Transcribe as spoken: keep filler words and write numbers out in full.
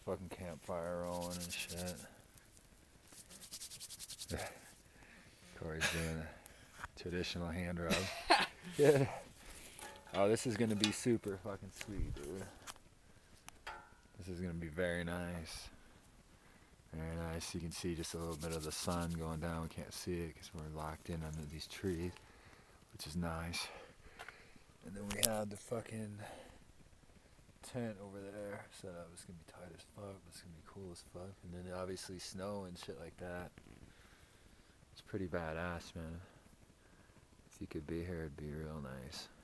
fucking campfire rolling and shit. Corey's doing a traditional hand rub. Yeah. Oh, this is gonna be super fucking sweet, dude. This is gonna be very nice. Very nice. You can see just a little bit of the sun going down. We can't see it because we're locked in under these trees, which is nice. And then we have the fucking tent over there set up. It's gonna be tight as fuck. It's gonna be cool as fuck. And then obviously snow and shit like that. It's pretty badass, man. If you could be here, it'd be real nice.